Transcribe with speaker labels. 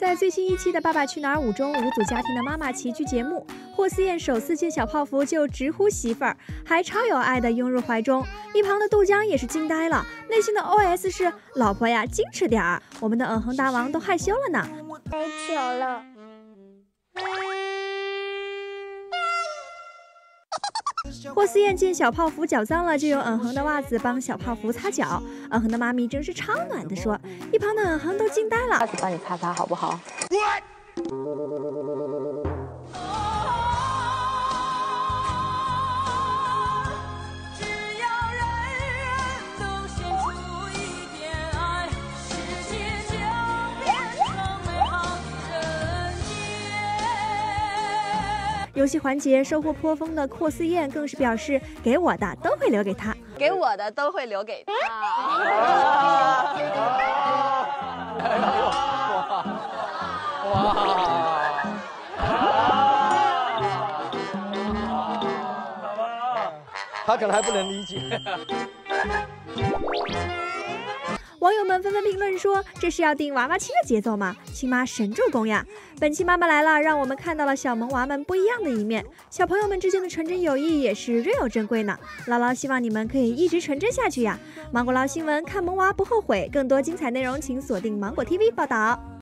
Speaker 1: 在最新一期的《爸爸去哪儿》5中，5组家庭的妈妈齐聚节目，霍思燕首次见小泡芙就直呼媳妇儿，还超有爱的拥入怀中。一旁的杜江也是惊呆了，内心的 OS 是：老婆呀，矜持点儿。我们的恒大王都害羞了呢。
Speaker 2: 太巧了。
Speaker 1: 霍思燕见小泡芙脚脏了，就用恒的袜子帮小泡芙擦脚。恒的妈咪真是超暖的说，一旁的恒都惊呆了。
Speaker 3: 下次帮你擦擦好不好？
Speaker 1: 游戏环节收获颇丰的霍思燕更是表示，给我的都会留给他，
Speaker 3: 给我的都会留给他。
Speaker 4: 他可能还不能理解。
Speaker 1: 网友们纷纷评论说：“这是要定娃娃亲的节奏吗？亲妈神助攻呀！”本期妈妈来了，让我们看到了小萌娃们不一样的一面。小朋友们之间的纯真友谊也是略有珍贵呢。姥姥希望你们可以一直纯真下去呀！芒果捞新闻，看萌娃不后悔。更多精彩内容，请锁定芒果 TV 报道。